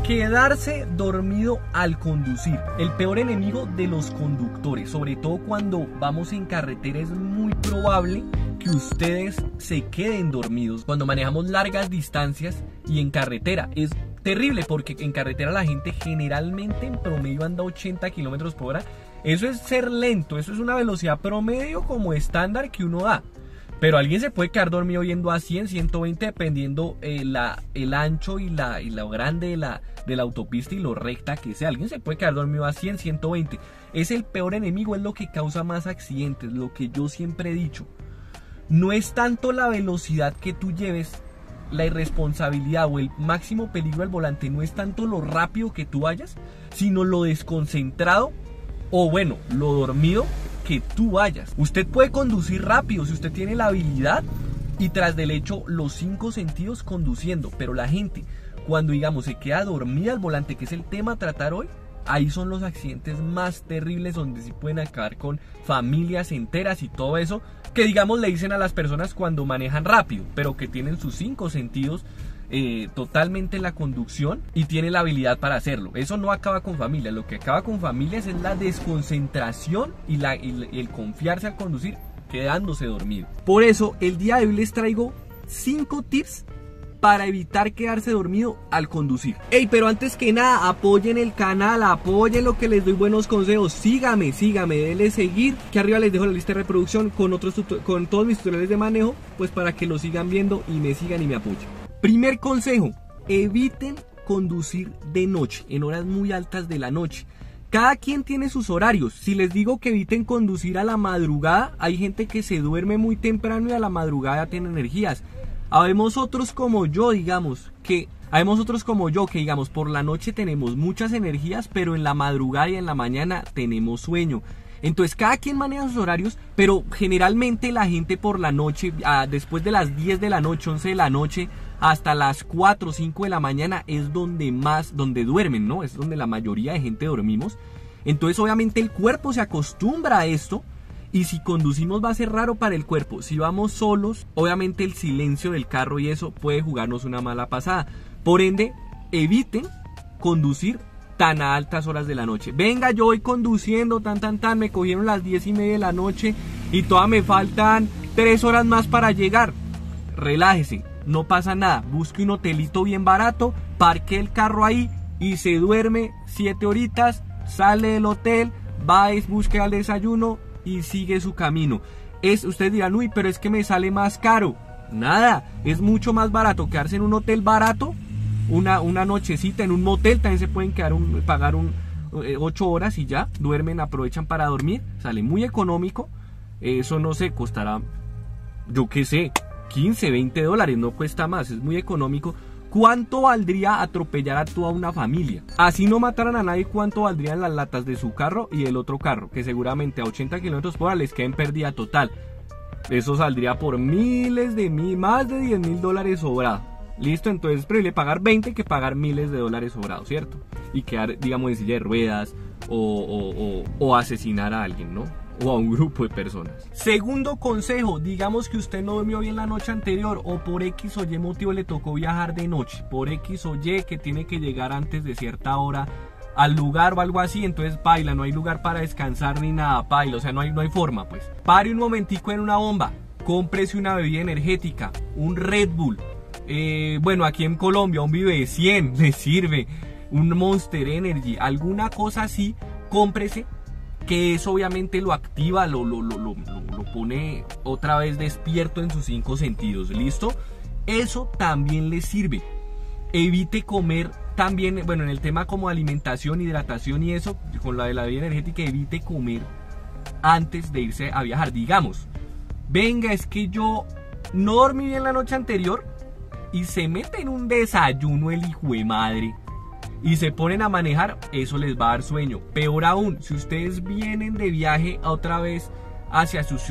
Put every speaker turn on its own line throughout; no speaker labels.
Quedarse dormido al conducir, el peor enemigo de los conductores, sobre todo cuando vamos en carretera. Es muy probable que ustedes se queden dormidos cuando manejamos largas distancias, y en carretera es terrible porque en carretera la gente generalmente en promedio anda 80 kilómetros por hora. Eso es ser lento, eso es una velocidad promedio como estándar que uno da. Pero alguien se puede quedar dormido yendo a 100, 120 dependiendo el ancho y lo grande de la autopista y lo recta que sea. Alguien se puede quedar dormido a 100, 120. Es el peor enemigo, es lo que causa más accidentes. Lo que yo siempre he dicho, no es tanto la velocidad que tú lleves, la irresponsabilidad o el máximo peligro al volante, no es tanto lo rápido que tú vayas, sino lo desconcentrado o bueno, lo dormido que tú vayas. Usted puede conducir rápido si usted tiene la habilidad y tras del hecho los 5 sentidos conduciendo, pero la gente cuando digamos se queda dormida al volante, que es el tema a tratar hoy, ahí son los accidentes más terribles, donde sí pueden acabar con familias enteras y todo eso, que digamos le dicen a las personas cuando manejan rápido, pero que tienen sus 5 sentidos totalmente en la conducción y tiene la habilidad para hacerlo. Eso no acaba con familias, lo que acaba con familias es la desconcentración y el confiarse al conducir quedándose dormido. Por eso el día de hoy les traigo 5 tips para evitar quedarse dormido al conducir. Ey, pero antes que nada, apoyen el canal, apoyen lo que les doy buenos consejos. Sígame, denle seguir, que arriba les dejo la lista de reproducción con todos mis tutoriales de manejo, pues para que lo sigan viendo y me sigan y me apoyen. Primer consejo, eviten conducir de noche, en horas muy altas de la noche. Cada quien tiene sus horarios. Si les digo que eviten conducir a la madrugada, hay gente que se duerme muy temprano y a la madrugada tiene energías. Habemos otros como yo, digamos, que digamos por la noche tenemos muchas energías, pero en la madrugada y en la mañana tenemos sueño. Entonces cada quien maneja sus horarios, pero generalmente la gente por la noche, después de las 10 de la noche, 11 de la noche, hasta las 4 o 5 de la mañana es donde duermen, ¿no? Es donde la mayoría de gente dormimos. Entonces obviamente el cuerpo se acostumbra a esto, y si conducimos va a ser raro para el cuerpo. Si vamos solos, obviamente el silencio del carro y eso puede jugarnos una mala pasada. Por ende, eviten conducir tan a altas horas de la noche. Venga, yo voy conduciendo, me cogieron las 10:30 de la noche y todavía me faltan 3 horas más para llegar. Relájese, no pasa nada. Busque un hotelito bien barato, parque el carro ahí y se duerme 7 horitas, sale del hotel, va, busque al desayuno y sigue su camino. Ustedes dirán, uy, pero es que me sale más caro. Nada, es mucho más barato quedarse en un hotel barato, una nochecita en un motel. También se pueden pagar 8 horas y ya, duermen, aprovechan para dormir, sale muy económico. Eso no sé, costará, yo qué sé, 15, 20 dólares, no cuesta más, es muy económico. ¿Cuánto valdría atropellar a toda una familia? Así no mataran a nadie, ¿cuánto valdrían las latas de su carro y el otro carro? Que seguramente a 80 kilómetros por hora les queden pérdida total. Eso saldría por más de $10,000 sobrado. Listo, entonces es preferible pagar 20 que pagar miles de dólares sobrados, ¿cierto? Y quedar, digamos, en silla de ruedas o asesinar a alguien, ¿no? O a un grupo de personas. Segundo consejo, digamos que usted no durmió bien la noche anterior o por X o Y motivo le tocó viajar de noche, por X o Y que tiene que llegar antes de cierta hora al lugar o algo así, entonces paila, no hay lugar para descansar ni nada, paila, o sea, no hay forma, pues. Pare un momentico en una bomba, cómprese una bebida energética, un Red Bull, bueno, aquí en Colombia un Vive 100 le sirve, un Monster Energy, alguna cosa así, cómprese, que eso obviamente lo activa, lo pone otra vez despierto en sus 5 sentidos, ¿listo? Eso también le sirve. Evite comer también, bueno, en el tema como alimentación, hidratación y eso, con la de la bebida energética, evite comer antes de irse a viajar. Digamos, venga, es que yo no dormí bien la noche anterior y se mete en un desayuno el hijo de madre y se ponen a manejar, eso les va a dar sueño. Peor aún, si ustedes vienen de viaje otra vez hacia su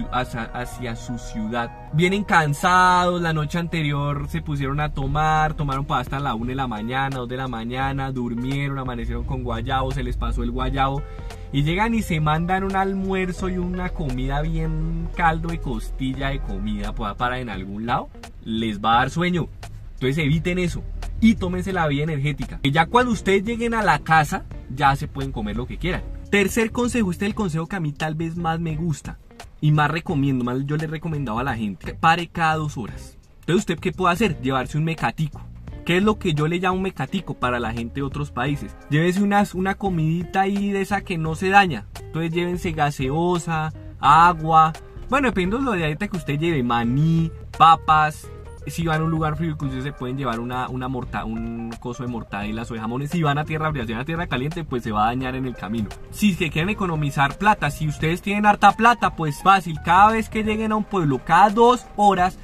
ciudad, vienen cansados, la noche anterior se pusieron a tomaron para hasta la 1 de la mañana, 2 de la mañana, durmieron, amanecieron con guayabo, se les pasó el guayabo y llegan y se mandan un almuerzo y una comida bien caldo de costilla de comida para en algún lado, les va a dar sueño. Entonces eviten eso. y tómense la bebida energética. Que ya cuando ustedes lleguen a la casa, ya se pueden comer lo que quieran. Tercer consejo, este es el consejo que a mí tal vez más me gusta y más recomiendo, más yo le he recomendado a la gente. Pare cada 2 horas. Entonces, ¿usted qué puede hacer? Llevarse un mecatico. ¿Qué es lo que yo le llamo un mecatico para la gente de otros países? Llévese una comidita ahí de esa que no se daña. Entonces llévense gaseosa, agua. Bueno, dependiendo de la dieta que usted lleve, maní, papas. Si van a un lugar frío, incluso se pueden llevar un coso de mortadelas o de jamones. Si van a tierra fría, si van a tierra caliente, pues se va a dañar en el camino. Si que quieren economizar plata, si ustedes tienen harta plata, pues fácil. Cada vez que lleguen a un pueblo, cada 2 horas,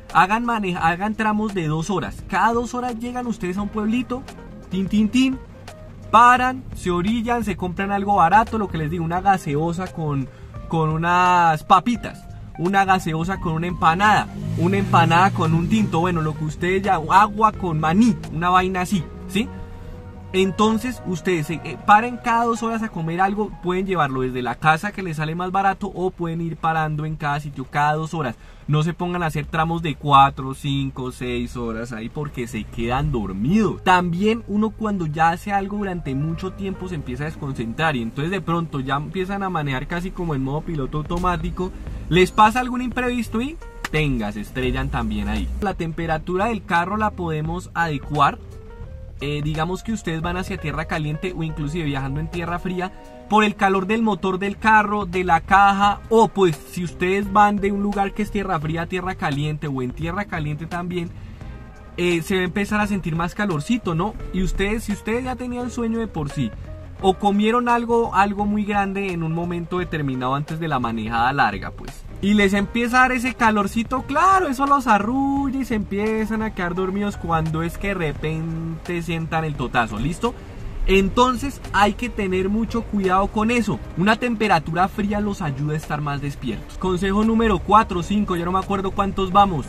hagan tramos de 2 horas. Cada 2 horas llegan ustedes a un pueblito, tin, paran, se orillan, se compran algo barato, lo que les digo, una gaseosa con unas papitas, una gaseosa con una empanada con un tinto, bueno, lo que ustedes llaman, agua con maní, una vaina así, ¿sí? Entonces ustedes paren cada 2 horas a comer algo, pueden llevarlo desde la casa que les sale más barato o pueden ir parando en cada sitio cada 2 horas. No se pongan a hacer tramos de 4, 5, 6 horas ahí porque se quedan dormidos. También uno cuando ya hace algo durante mucho tiempo se empieza a desconcentrar y entonces de pronto ya empiezan a manejar casi como en modo piloto automático. Les pasa algún imprevisto y se estrellan también ahí. La temperatura del carro la podemos adecuar. Digamos que ustedes van hacia tierra caliente o inclusive viajando en tierra fría por el calor del motor del carro, de la caja, o pues si ustedes van de un lugar que es tierra fría a tierra caliente o en tierra caliente también, se va a empezar a sentir más calorcito, ¿no? Y si ustedes ya tenían sueño de por sí o comieron algo muy grande en un momento determinado antes de la manejada larga, pues, y les empieza a dar ese calorcito, claro, eso los arrulla y se empiezan a quedar dormidos cuando es que de repente sientan el totazo, ¿listo? Entonces hay que tener mucho cuidado con eso. Una temperatura fría los ayuda a estar más despiertos. Consejo número 4 o 5, ya no me acuerdo cuántos vamos.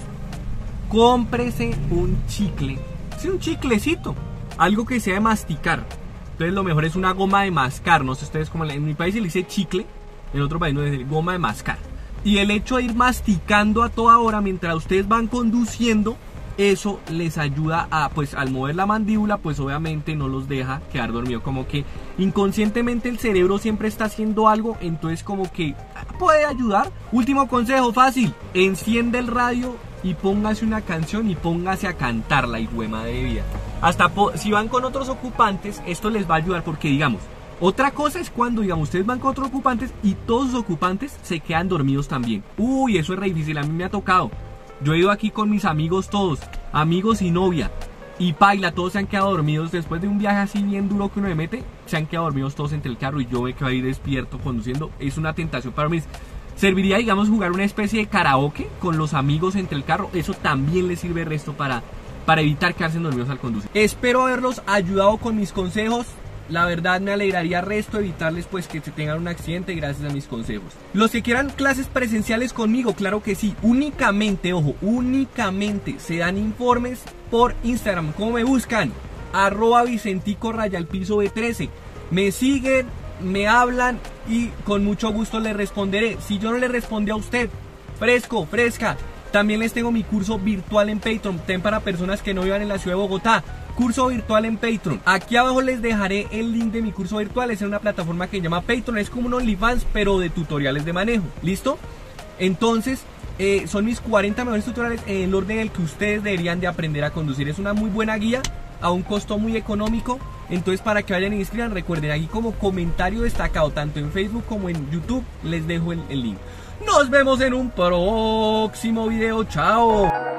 Cómprese un chicle. Sí, un chiclecito, algo que sea de masticar. Entonces lo mejor es una goma de mascar. No sé ustedes cómo en mi país se le dice chicle, en otro país no se dice goma de mascar. Y el hecho de ir masticando a toda hora mientras ustedes van conduciendo, eso les ayuda a, pues al mover la mandíbula, pues obviamente no los deja quedar dormidos. Como que inconscientemente el cerebro siempre está haciendo algo, entonces como que puede ayudar. Último consejo fácil, enciende el radio y póngase una canción y póngase a cantarla, hijuema de vida. Hasta si van con otros ocupantes, esto les va a ayudar porque digamos, otra cosa es cuando, digamos, ustedes van con otros ocupantes y todos los ocupantes se quedan dormidos también. Uy, eso es re difícil, a mí me ha tocado. Yo he ido aquí con mis amigos todos, amigos y novia, y paila, todos se han quedado dormidos. Después de un viaje así bien duro que uno le mete, se han quedado dormidos todos entre el carro y yo me quedo ahí despierto conduciendo. Es una tentación para mí. Serviría, digamos, jugar una especie de karaoke con los amigos entre el carro. Eso también les sirve resto para evitar quedarse dormidos al conducir. Espero haberlos ayudado con mis consejos. La verdad me alegraría resto evitarles pues que se tengan un accidente gracias a mis consejos. Los que quieran clases presenciales conmigo, claro que sí. Únicamente, ojo, únicamente se dan informes por Instagram. ¿Cómo me buscan? @Vicentico_B13. Me siguen, me hablan y con mucho gusto les responderé. Si yo no le respondí a usted, fresca. También les tengo mi curso virtual en Patreon. Para personas que no vivan en la ciudad de Bogotá. Curso virtual en Patreon. Aquí abajo les dejaré el link de mi curso virtual. Es en una plataforma que se llama Patreon. Es como un OnlyFans, pero de tutoriales de manejo. ¿Listo? Entonces, son mis 40 mejores tutoriales en el orden en el que ustedes deberían de aprender a conducir. Es una muy buena guía a un costo muy económico. Entonces, para que vayan y inscriban, recuerden aquí como comentario destacado, tanto en Facebook como en YouTube, les dejo el link. Nos vemos en un próximo video. Chao.